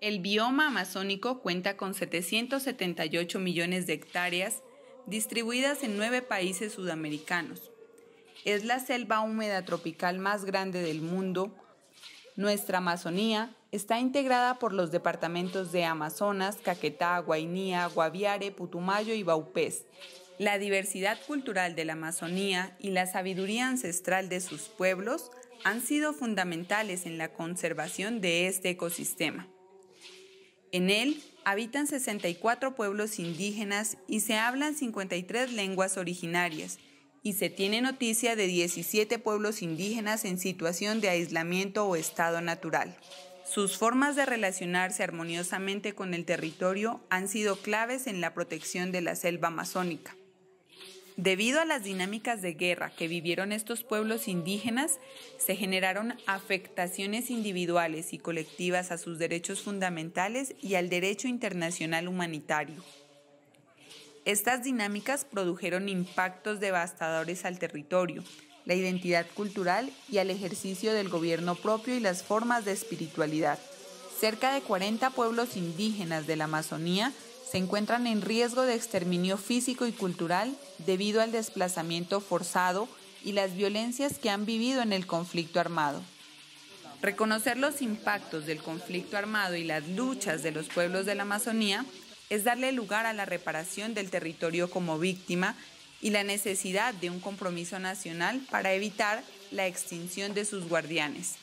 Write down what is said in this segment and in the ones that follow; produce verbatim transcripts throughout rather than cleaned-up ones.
El bioma amazónico cuenta con setecientos setenta y ocho millones de hectáreas distribuidas en nueve países sudamericanos. Es la selva húmeda tropical más grande del mundo. Nuestra Amazonía está integrada por los departamentos de Amazonas, Caquetá, Guainía, Guaviare, Putumayo y Vaupés. La diversidad cultural de la Amazonía y la sabiduría ancestral de sus pueblos han sido fundamentales en la conservación de este ecosistema. En él habitan sesenta y cuatro pueblos indígenas y se hablan cincuenta y tres lenguas originarias, y se tiene noticia de diecisiete pueblos indígenas en situación de aislamiento o estado natural. Sus formas de relacionarse armoniosamente con el territorio han sido claves en la protección de la selva amazónica. Debido a las dinámicas de guerra que vivieron estos pueblos indígenas, se generaron afectaciones individuales y colectivas a sus derechos fundamentales y al derecho internacional humanitario. Estas dinámicas produjeron impactos devastadores al territorio, la identidad cultural y al ejercicio del gobierno propio y las formas de espiritualidad. Cerca de cuarenta pueblos indígenas de la Amazonía se encuentran en riesgo de exterminio físico y cultural debido al desplazamiento forzado y las violencias que han vivido en el conflicto armado. Reconocer los impactos del conflicto armado y las luchas de los pueblos de la Amazonía es darle lugar a la reparación del territorio como víctima y la necesidad de un compromiso nacional para evitar la extinción de sus guardianes.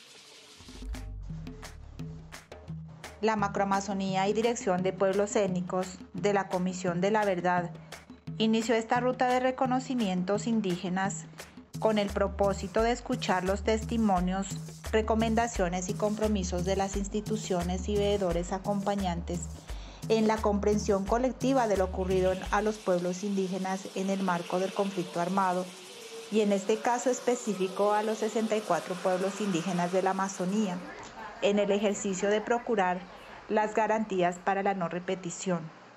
La Macroamazonía y Dirección de Pueblos Étnicos de la Comisión de la Verdad inició esta ruta de reconocimientos indígenas con el propósito de escuchar los testimonios, recomendaciones y compromisos de las instituciones y veedores acompañantes en la comprensión colectiva de lo ocurrido a los pueblos indígenas en el marco del conflicto armado, y en este caso específico a los sesenta y cuatro pueblos indígenas de la Amazonía, en el ejercicio de procurar las garantías para la no repetición.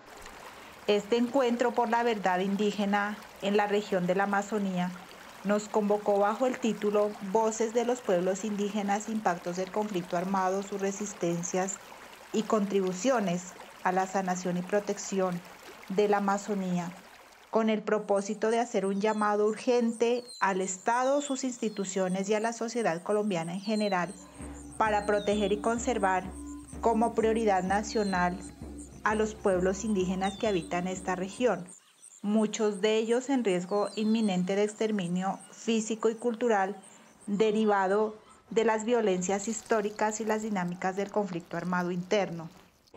Este encuentro por la verdad indígena en la región de la Amazonía nos convocó bajo el título Voces de los pueblos indígenas, impactos del conflicto armado, sus resistencias y contribuciones a la sanación y protección de la Amazonía, con el propósito de hacer un llamado urgente al Estado, sus instituciones y a la sociedad colombiana en general para proteger y conservar como prioridad nacional a los pueblos indígenas que habitan esta región, muchos de ellos en riesgo inminente de exterminio físico y cultural derivado de las violencias históricas y las dinámicas del conflicto armado interno.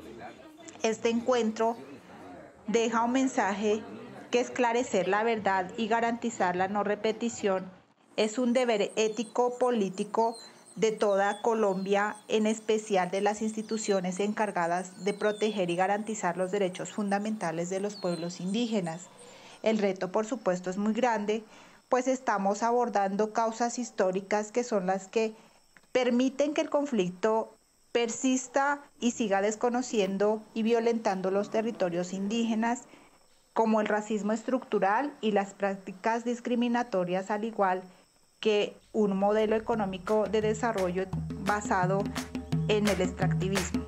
Este encuentro deja un mensaje que esclarecer la verdad y garantizar la no repetición es un deber ético político de toda Colombia, en especial de las instituciones encargadas de proteger y garantizar los derechos fundamentales de los pueblos indígenas. El reto, por supuesto, es muy grande, pues estamos abordando causas históricas que son las que permiten que el conflicto persista y siga desconociendo y violentando los territorios indígenas, como el racismo estructural y las prácticas discriminatorias, al igual que un modelo económico de desarrollo basado en el extractivismo.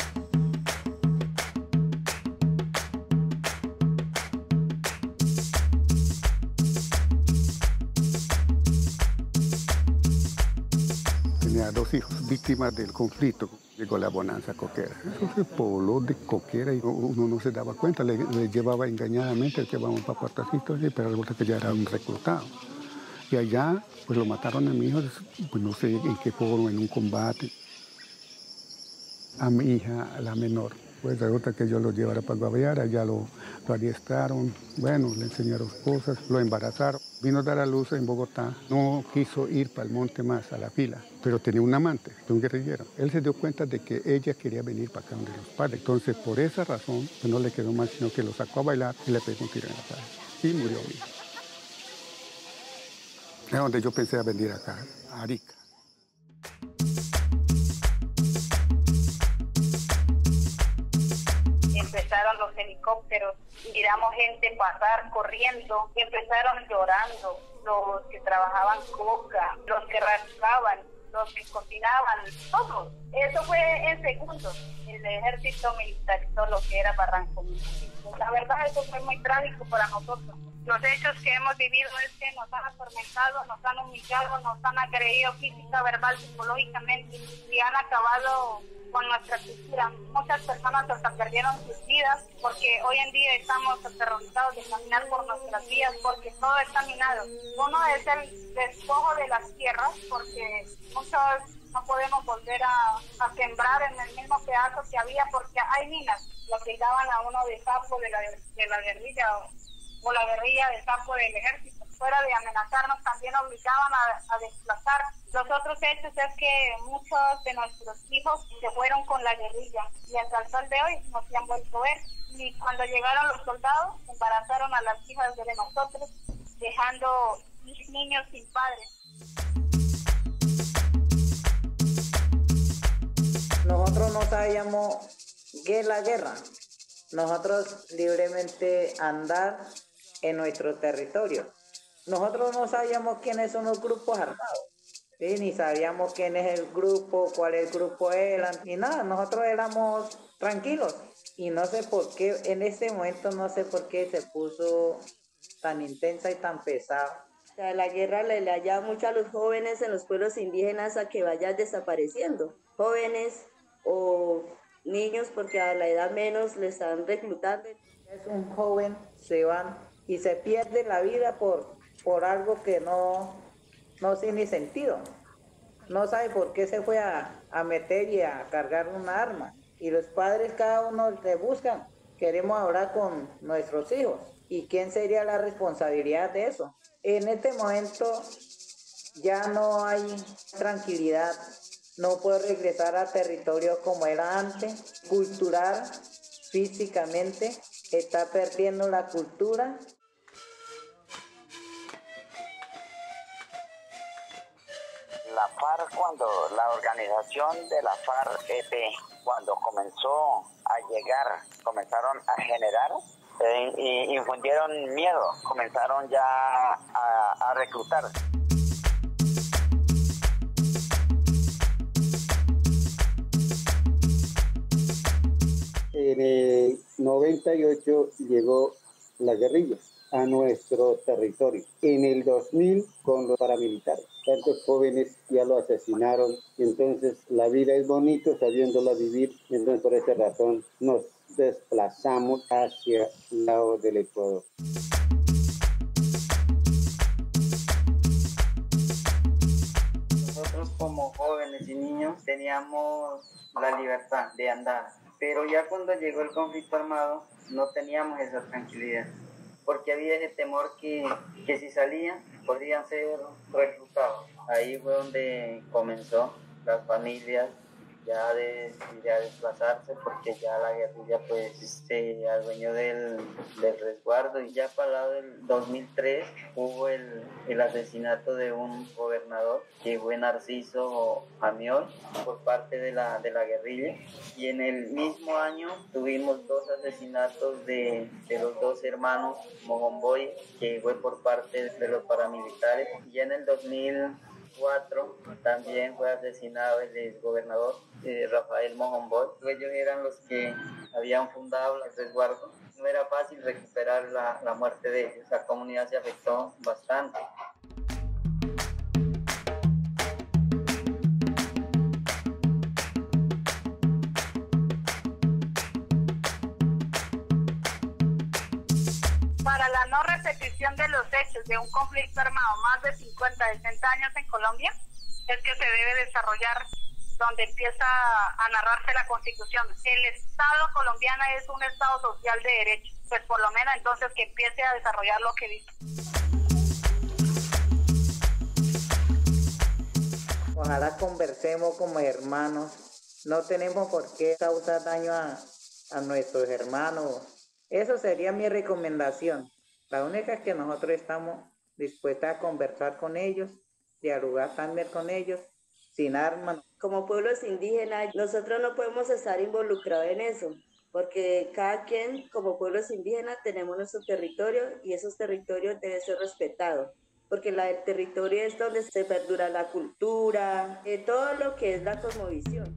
Tenía dos hijos víctimas del conflicto. Llegó la bonanza coquera. Eso se pobló de coquera y uno no se daba cuenta, le, le llevaba engañadamente, le llevaban para Puertacito, pero resulta que ya era un reclutado. Y allá, pues lo mataron a mi hijo, pues no sé en qué forma, en un combate. A mi hija, la menor, pues resulta que yo lo llevara para Guaviare, allá lo, lo adiestraron, bueno, le enseñaron cosas, lo embarazaron. Vino a dar a luz en Bogotá, no quiso ir para el monte más, a la fila, pero tenía un amante, un guerrillero. Él se dio cuenta de que ella quería venir para acá donde los padres. Entonces, por esa razón, pues no le quedó más, sino que lo sacó a bailar y le pegó un tiro en la cabeza. Y murió mi hija. Es donde yo pensé a venir acá, a Arica. Empezaron los helicópteros, miramos gente pasar corriendo, empezaron llorando, los que trabajaban coca, los que rascaban, los que cocinaban, todo. Eso fue en segundos. El ejército militarizó lo que era Barranco. La verdad, eso fue muy trágico para nosotros. Los hechos que hemos vivido es que nos han atormentado, nos han humillado, nos han agredido física, verbal, psicológicamente y han acabado con nuestra cultura. Muchas personas hasta perdieron sus vidas porque hoy en día estamos aterrorizados de caminar por nuestras vías porque todo está minado. Uno es el despojo de las tierras porque muchos no podemos volver a, a sembrar en el mismo pedazo que había porque hay minas. Lo que daban a uno de sapo de la, de la guerrilla o, o la guerrilla de sapo del ejército. Fuera de amenazarnos, también obligaban a, a desplazar. Los otros hechos es que muchos de nuestros hijos se fueron con la guerrilla y hasta el sol de hoy no se han vuelto a ver. Y cuando llegaron los soldados, embarazaron a las hijas de nosotros, dejando niños sin padres. Nosotros no sabíamos qué es la guerra. Nosotros libremente andar en nuestro territorio. Nosotros no sabíamos quiénes son los grupos armados, ¿sí? Ni sabíamos quién es el grupo, cuál el grupo era, ni nada. Nosotros éramos tranquilos. Y no sé por qué, en ese momento no sé por qué se puso tan intensa y tan pesada. O sea, la guerra le, le ayuda mucho a los jóvenes en los pueblos indígenas a que vayan desapareciendo. Jóvenes o niños, porque a la edad menos le están reclutando. Es un joven, se van y se pierde la vida por, por algo que no, no tiene sentido. No sabe por qué se fue a, a meter y a cargar una arma. Y los padres cada uno le buscan. Queremos hablar con nuestros hijos. ¿Y quién sería la responsabilidad de eso? En este momento ya no hay tranquilidad. No puedo regresar a territorio como era antes. Cultural, físicamente, está perdiendo la cultura. La FARC, cuando la organización de la FARC-E P, cuando comenzó a llegar, comenzaron a generar, eh, y infundieron miedo, comenzaron ya a, a reclutar. En el noventa y ocho llegó la guerrilla a nuestro territorio. En el dos mil con los paramilitares. Tantos jóvenes ya lo asesinaron. Entonces la vida es bonito sabiéndola vivir. Entonces por esa razón nos desplazamos hacia el lado del Ecuador. Nosotros como jóvenes y niños teníamos la libertad de andar. Pero ya cuando llegó el conflicto armado no teníamos esa tranquilidad. Porque había ese temor que, que si salían podrían ser reclutados. Ahí fue donde comenzó las familias ya de, de desplazarse porque ya la guerrilla pues se adueñó del, del resguardo y ya para el lado del dos mil tres hubo el, el asesinato de un gobernador que fue Narciso Amiol por parte de la, de la guerrilla y en el mismo año tuvimos dos asesinatos de, de los dos hermanos Mogomboy que fue por parte de los paramilitares y en el dos mil cuatro también fue asesinado el exgobernador eh, Rafael Mogomboy. Ellos eran los que habían fundado el resguardo. No era fácil recuperar la, la muerte de ellos. La comunidad se afectó bastante. Para la no repetición de los hechos de un conflicto armado más de cincuenta, sesenta años en Colombia, es que se debe desarrollar donde empieza a narrarse la Constitución. El Estado colombiano es un Estado social de derecho, pues por lo menos entonces que empiece a desarrollar lo que dice. Ojalá conversemos como hermanos. No tenemos por qué causar daño a, a nuestros hermanos. Eso sería mi recomendación. La única es que nosotros estamos dispuestos a conversar con ellos, dialogar también con ellos, sin armas. Como pueblos indígenas, nosotros no podemos estar involucrados en eso, porque cada quien, como pueblos indígenas, tenemos nuestro territorio y esos territorios deben ser respetados. porque la, el territorio es donde se perdura la cultura, eh, todo lo que es la cosmovisión.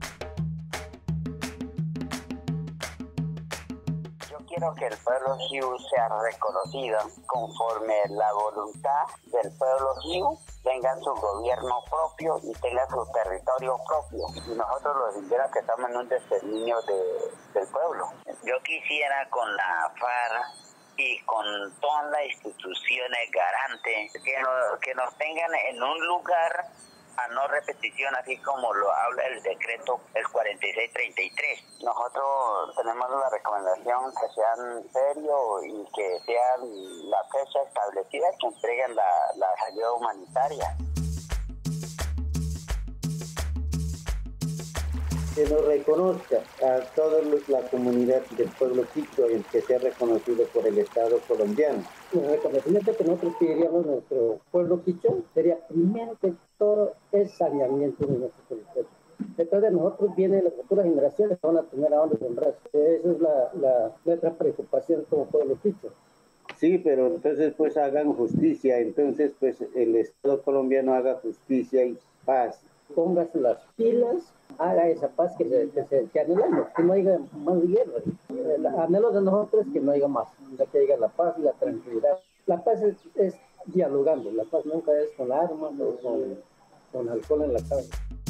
Quiero que el pueblo Xiu sea reconocido conforme la voluntad del pueblo Xiu, tenga su gobierno propio y tenga su territorio propio. Y nosotros los indígenas que estamos en un exterminio de, del pueblo. Yo quisiera con la FARC y con todas las instituciones garantes que nos, que nos tengan en un lugar a no repetición, así como lo habla el decreto el cuarenta y seis treinta y tres. Nosotros tenemos la recomendación que sean serios y que sean la fecha establecida, que entreguen la, la ayuda humanitaria. Que nos reconozca a toda la comunidad del pueblo quichua, el que sea reconocido por el Estado colombiano. El reconocimiento que nosotros pediríamos a nuestro pueblo quichua sería primero que todo el saneamiento de nuestro territorio. Entonces nosotros vienen las futuras generaciones que van a tener a dónde sembrarse. Esa es la, la, nuestra preocupación como pueblo quichua. Sí, pero entonces pues hagan justicia, entonces pues el Estado colombiano haga justicia y paz. Póngase las pilas, haga esa paz que, se, que, se, que anhelamos, que no haya más guerra. El anhelo de nosotros es que no haya más, que haya la paz y la tranquilidad. La paz es, es dialogando, la paz nunca es con armas o con, con alcohol en la cabeza.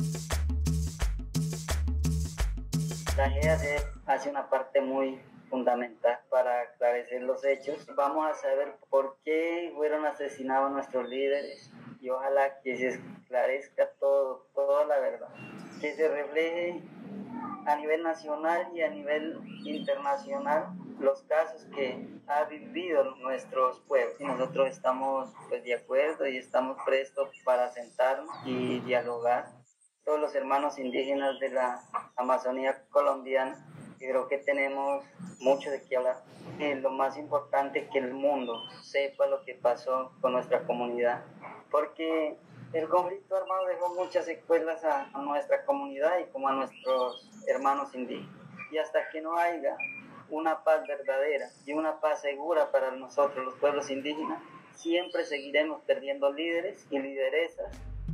La G A C hace una parte muy fundamental para aclarecer los hechos. Vamos a saber por qué fueron asesinados nuestros líderes y ojalá que se esclarezca todo, toda la verdad, que se refleje a nivel nacional y a nivel internacional los casos que ha vivido nuestros pueblos. Y nosotros estamos pues, de acuerdo y estamos prestos para sentarnos y dialogar. Todos los hermanos indígenas de la Amazonía colombiana, creo que tenemos mucho de qué hablar. Eh, lo más importante es que el mundo sepa lo que pasó con nuestra comunidad, porque el conflicto armado dejó muchas secuelas a, a nuestra comunidad y como a nuestros hermanos indígenas. Y hasta que no haya una paz verdadera y una paz segura para nosotros los pueblos indígenas, siempre seguiremos perdiendo líderes y lideresas.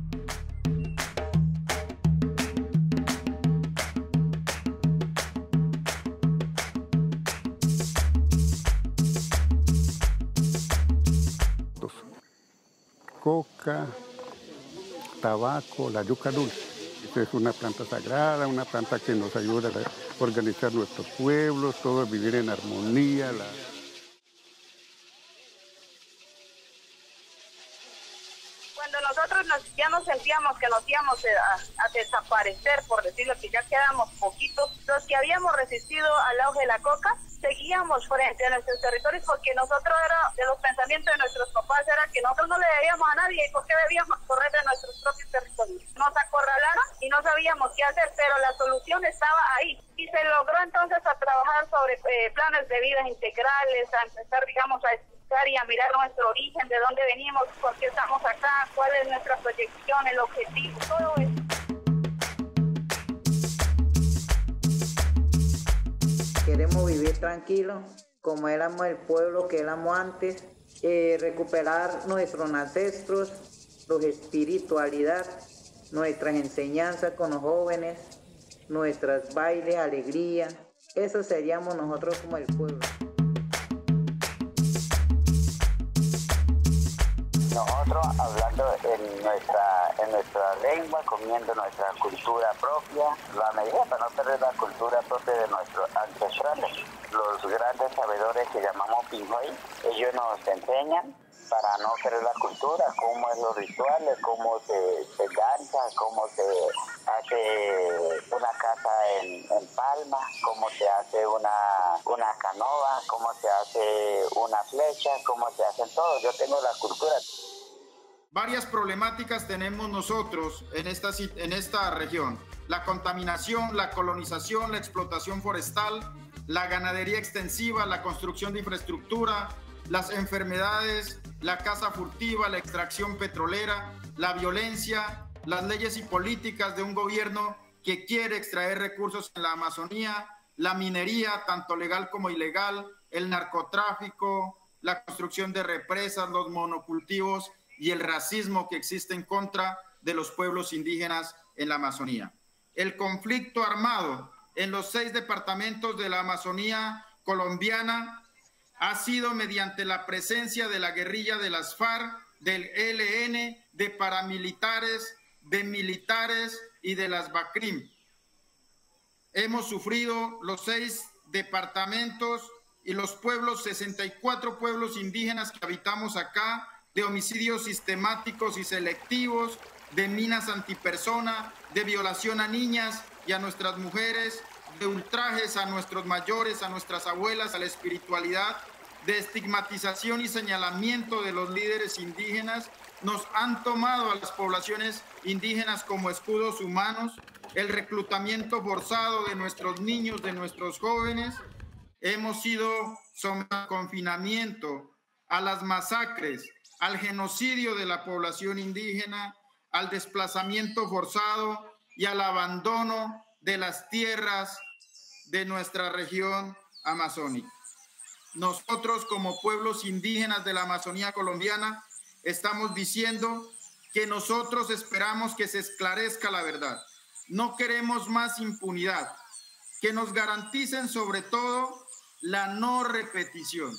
Coca, tabaco, la yuca dulce. Esta es una planta sagrada, una planta que nos ayuda a organizar nuestros pueblos, todos vivir en armonía. La... Cuando nosotros nos, ya nos sentíamos que nos íbamos a, a desaparecer, por decirlo que ya quedamos poquitos, los que habíamos resistido al auge de la coca, seguíamos frente a nuestros territorios porque nosotros era, de los pensamientos de nuestros papás era que nosotros no le debíamos a nadie y por qué debíamos correr de nuestros propios territorios. Nos acorralaron y no sabíamos qué hacer, pero la solución estaba ahí y se logró entonces a trabajar sobre eh, planes de vida integrales, a empezar digamos a estudiar y a mirar nuestro origen, de dónde venimos, por qué estamos acá, cuál es nuestra proyección, el objetivo, todo eso. Queremos vivir tranquilos, como éramos el pueblo que éramos antes, eh, recuperar nuestros ancestros, nuestra espiritualidad, nuestras enseñanzas con los jóvenes, nuestras bailes, alegría. Eso seríamos nosotros como el pueblo. Nosotros hablando en nuestra, en nuestra lengua, comiendo nuestra cultura propia, la medida para no perder la cultura propia de nuestros ancestrales. Los grandes sabedores que llamamos Pinjoy, ellos nos enseñan para no perder la cultura, cómo es los rituales, cómo se, se danza, cómo se hace una casa en, en palma, cómo se hace una, una canoa, cómo se hace una flecha, cómo se hacen todo. Yo tengo la cultura. Varias problemáticas tenemos nosotros en esta, en esta región. La contaminación, la colonización, la explotación forestal, la ganadería extensiva, la construcción de infraestructura, las enfermedades, la caza furtiva, la extracción petrolera, la violencia, las leyes y políticas de un gobierno que quiere extraer recursos en la Amazonía, la minería, tanto legal como ilegal, el narcotráfico, la construcción de represas, los monocultivos y el racismo que existe en contra de los pueblos indígenas en la Amazonía. El conflicto armado en los seis departamentos de la Amazonía colombiana ha sido mediante la presencia de la guerrilla de las FARC, del E L N, de paramilitares, de militares y de las BACRIM. Hemos sufrido los seis departamentos y los pueblos, sesenta y cuatro pueblos indígenas que habitamos acá, de homicidios sistemáticos y selectivos, de minas antipersona, de violación a niñas y a nuestras mujeres, de ultrajes a nuestros mayores, a nuestras abuelas, a la espiritualidad, de estigmatización y señalamiento de los líderes indígenas. Nos han tomado a las poblaciones indígenas como escudos humanos, el reclutamiento forzado de nuestros niños, de nuestros jóvenes. Hemos sido sometidos al confinamiento, a las masacres, al genocidio de la población indígena, al desplazamiento forzado y al abandono de las tierras de nuestra región amazónica. Nosotros, como pueblos indígenas de la Amazonía colombiana, estamos diciendo que nosotros esperamos que se esclarezca la verdad. No queremos más impunidad, que nos garanticen sobre todo la no repetición.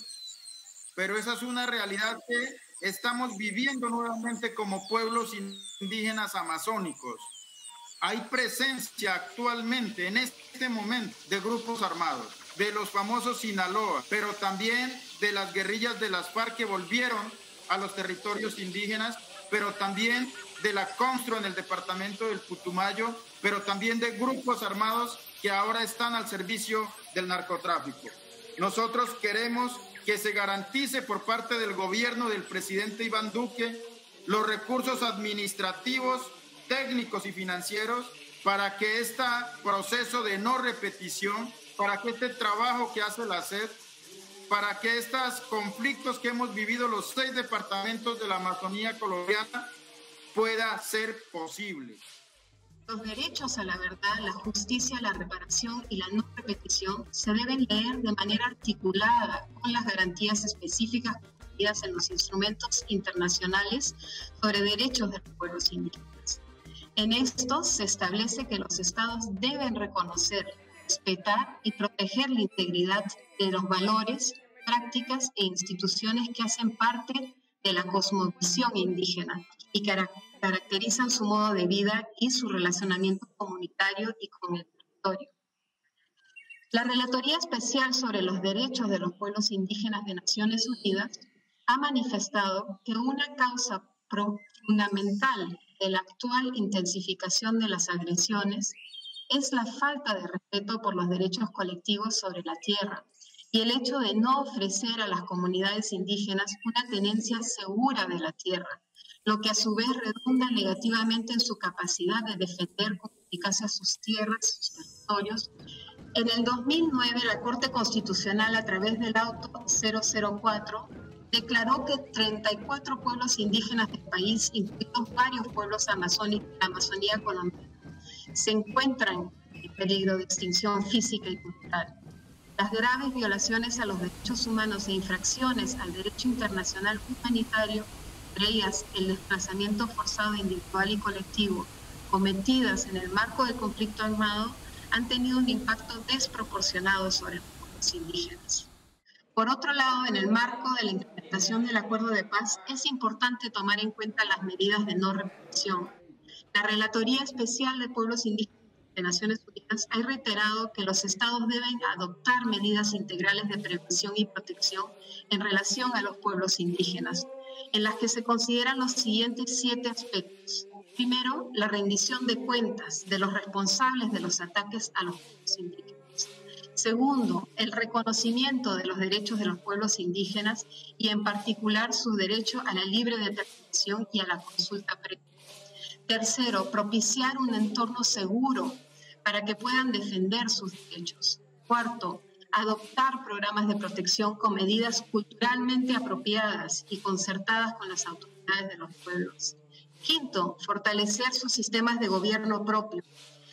Pero esa es una realidad que estamos viviendo nuevamente como pueblos indígenas amazónicos. Hay presencia actualmente, en este momento, de grupos armados, de los famosos Sinaloa, pero también de las guerrillas de las FARC que volvieron a los territorios indígenas, pero también de la Constru en el departamento del Putumayo, pero también de grupos armados que ahora están al servicio del narcotráfico. Nosotros queremos que se garantice por parte del gobierno del presidente Iván Duque los recursos administrativos, técnicos y financieros para que este proceso de no repetición, para que este trabajo que hace la S E D, para que estos conflictos que hemos vivido los seis departamentos de la Amazonía colombiana pueda ser posible. Los derechos a la verdad, la justicia, la reparación y la no repetición se deben leer de manera articulada con las garantías específicas contidas en los instrumentos internacionales sobre derechos de los pueblos indígenas. En estos se establece que los estados deben reconocer, respetar y proteger la integridad de los valores, prácticas e instituciones que hacen parte de la cosmovisión indígena y que caracterizan su modo de vida y su relacionamiento comunitario y con el territorio. La Relatoría Especial sobre los Derechos de los Pueblos Indígenas de Naciones Unidas ha manifestado que una causa fundamental de la actual intensificación de las agresiones es la falta de respeto por los derechos colectivos sobre la tierra y el hecho de no ofrecer a las comunidades indígenas una tenencia segura de la tierra, lo que a su vez redunda negativamente en su capacidad de defender con eficacia sus tierras, sus territorios. En el dos mil nueve, la Corte Constitucional, a través del auto cero cero cuatro, declaró que treinta y cuatro pueblos indígenas del país, incluidos varios pueblos amazónicos de la Amazonía colombiana, se encuentran en peligro de extinción física y cultural. Las graves violaciones a los derechos humanos e infracciones al derecho internacional humanitario, entre ellas el desplazamiento forzado individual y colectivo, cometidas en el marco del conflicto armado, han tenido un impacto desproporcionado sobre los pueblos indígenas. Por otro lado, en el marco de la implementación del Acuerdo de Paz, es importante tomar en cuenta las medidas de no repetición. La Relatoría Especial de Pueblos Indígenas de Naciones Unidas ha reiterado que los estados deben adoptar medidas integrales de prevención y protección en relación a los pueblos indígenas, en las que se consideran los siguientes siete aspectos. Primero, la rendición de cuentas de los responsables de los ataques a los pueblos indígenas. Segundo, el reconocimiento de los derechos de los pueblos indígenas y en particular su derecho a la libre determinación y a la consulta previa. Tercero, propiciar un entorno seguro para que puedan defender sus derechos. Cuarto, adoptar programas de protección con medidas culturalmente apropiadas y concertadas con las autoridades de los pueblos. Quinto, fortalecer sus sistemas de gobierno propio.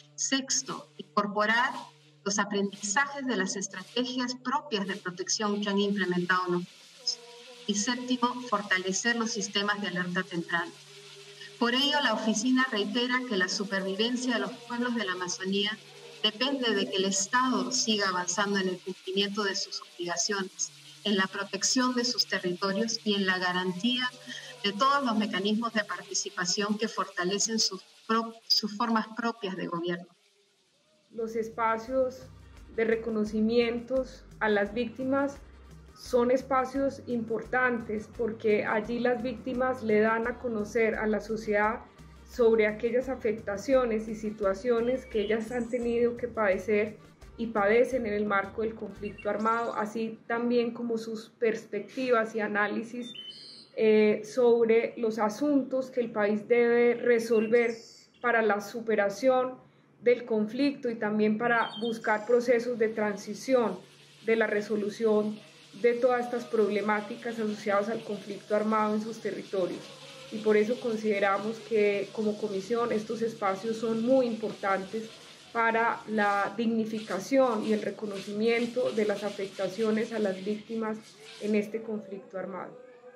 Sexto, incorporar los aprendizajes de las estrategias propias de protección que han implementado los pueblos. Y séptimo, fortalecer los sistemas de alerta temprana. Por ello, la oficina reitera que la supervivencia de los pueblos de la Amazonía depende de que el Estado siga avanzando en el cumplimiento de sus obligaciones, en la protección de sus territorios y en la garantía de todos los mecanismos de participación que fortalecen sus, pro, sus formas propias de gobierno. Los espacios de reconocimientos a las víctimas son espacios importantes porque allí las víctimas le dan a conocer a la sociedad sobre aquellas afectaciones y situaciones que ellas han tenido que padecer y padecen en el marco del conflicto armado, así también como sus perspectivas y análisis eh, sobre los asuntos que el país debe resolver para la superación del conflicto y también para buscar procesos de transición de la resolución de todas estas problemáticas asociadas al conflicto armado en sus territorios. Y por eso consideramos que como comisión estos espacios son muy importantes para la dignificación y el reconocimiento de las afectaciones a las víctimas en este conflicto armado.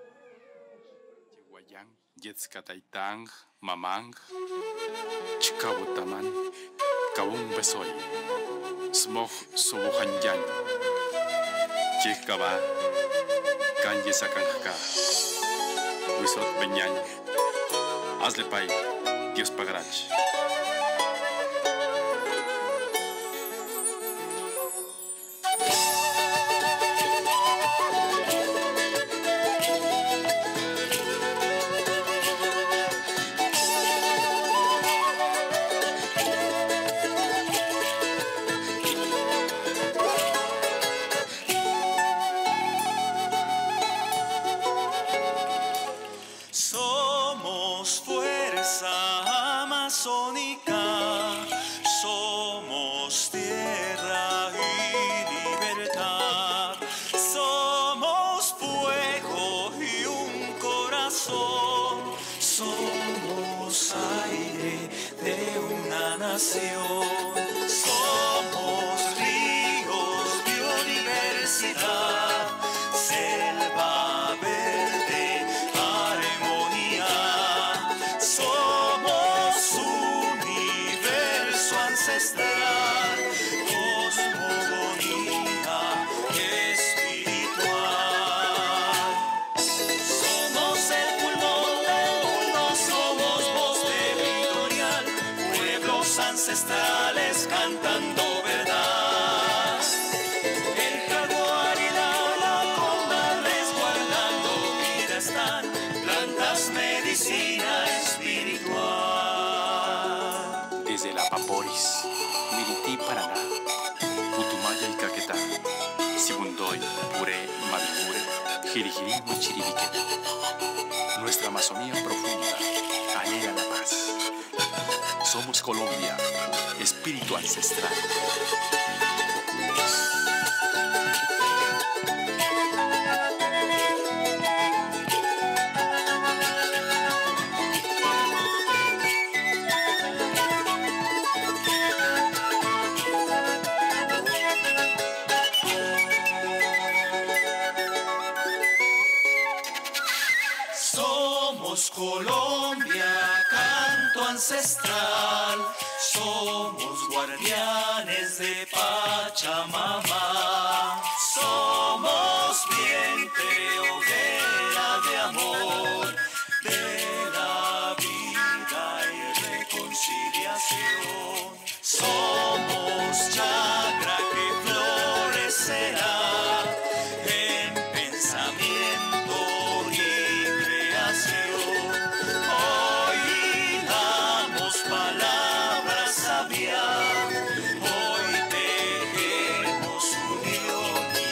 Chikaba, Kanye Sakanjaka, Wisot Beñañ, hazle pay, Dios pagarach. Somos ríos, biodiversidad, selva verde, armonía. Somos universo ancestral, cosmogonía espiritual. Somos el pulmón del mundo, somos voz territorial, pueblos ancestrales cantando verdad. El jaguar y la anaconda resguardando vida están, plantas medicina espiritual. Desde la Paporis, Mirití, Paraná, Putumaya y Caquetá, Sibundoy, Puré, Mavipure, Jirijirí, Muchiribiqueta. Nuestra Amazonía profunda anhela la paz. Somos Colombia, espíritu ancestral. Somos Colombia, canto ancestral. Somos guardianes de Pachamama. Somos vientre, hoguera de amor, de la vida y reconciliación. Somos chakra que florecerá en pensamiento y creación. Hoy damos palabras sabias, hoy tejemos unión y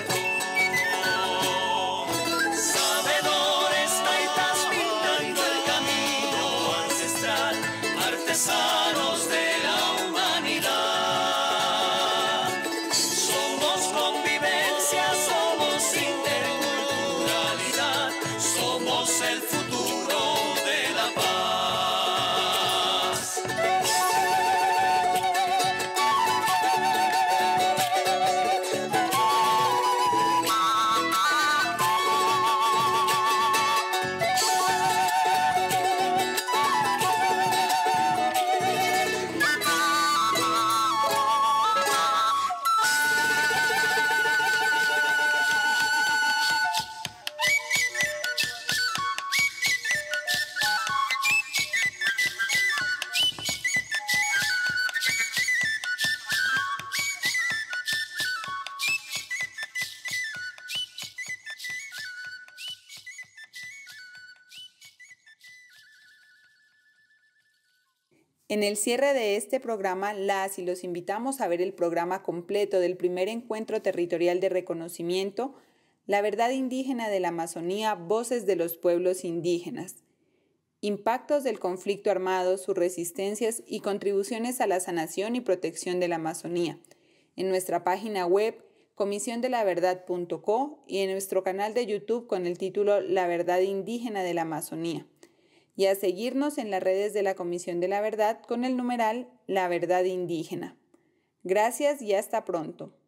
perdón. Sabedores taitas pintando el camino ancestral, artesanos de la humanidad. Somos convivencia, somos interculturalidad, somos el futuro de la paz. En el cierre de este programa, las y los invitamos a ver el programa completo del primer encuentro territorial de reconocimiento, La verdad indígena de la Amazonía, Voces de los pueblos indígenas. Impactos del conflicto armado, sus resistencias y contribuciones a la sanación y protección de la Amazonía, en nuestra página web comisión de la verdad punto co y en nuestro canal de YouTube con el título La verdad indígena de la Amazonía, y a seguirnos en las redes de la Comisión de la Verdad con el numeral La Verdad Indígena. Gracias y hasta pronto.